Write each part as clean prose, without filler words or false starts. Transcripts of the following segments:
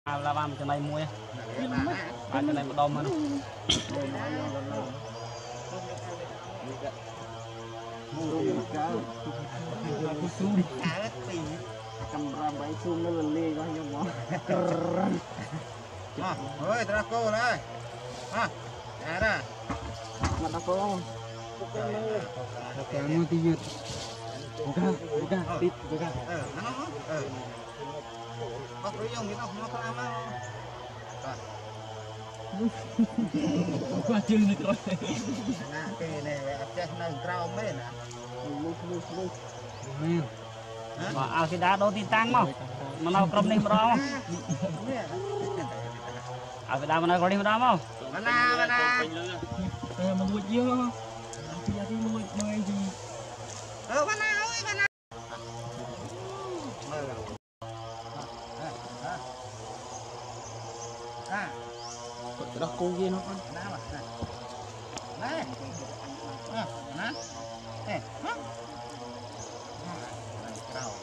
là làm cái này mua cái này một đom mà cầm ra bãi xuống nó lần lê coi như mỏ ơi tao cô đây à ra mà tao cô cái mua tiêu bukan tít bukan nó có cái dùng gì đâu nó có mà qua chương này rồi nè cái này chết nơi trao mấy nè men mà ao cái đá đâu tin tăng mà nào cầm này mà đâu ao cái đá mà nào có đi mà đâu không mana mà nuôi chiêu không thì ra đi nuôi gì mana ơi mana đó cô kia nó con này này này trao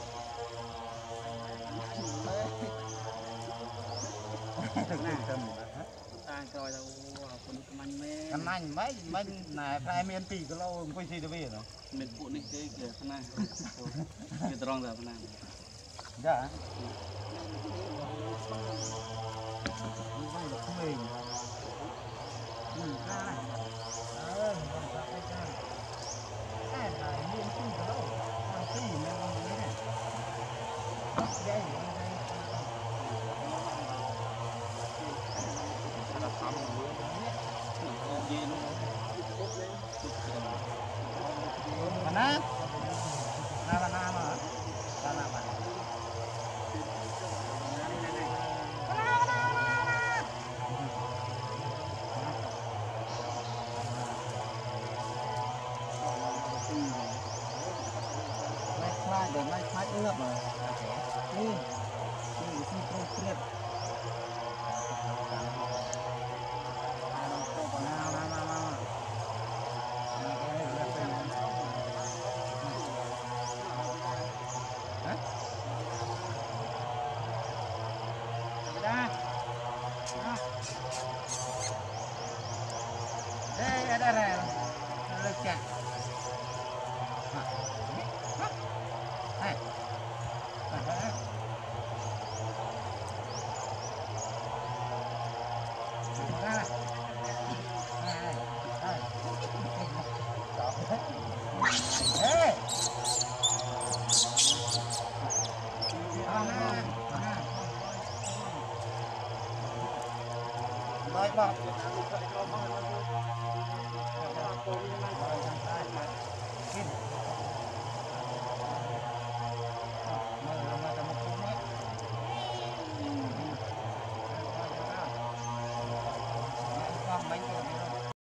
ta coi đâu con mình mê anh mấy này hai miền tì cái lâu quay gìទៅវា mình phụ nick cái kìa con này cái tròn rồi con này dạ mình ra này cái này miền tì cái lâu ăn tì này này đây mana mana mà để mai khai ướp mà đi xin không biết đây đây lực chặt Rồi bỏ